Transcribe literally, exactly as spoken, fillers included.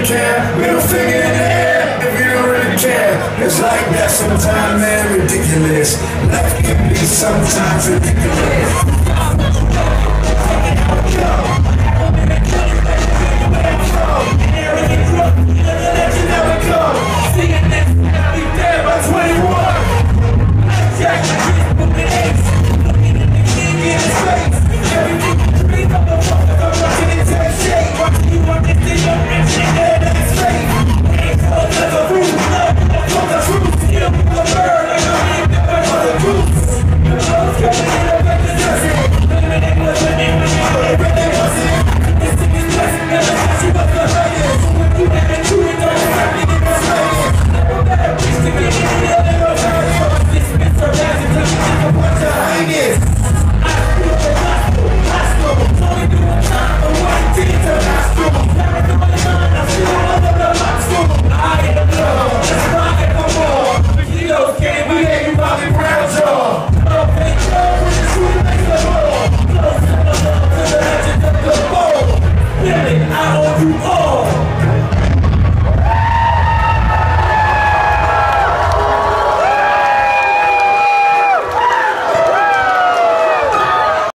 care. Middle finger in the air if you don't really care. It's like that sometimes, man, ridiculous. Life can be sometimes ridiculous.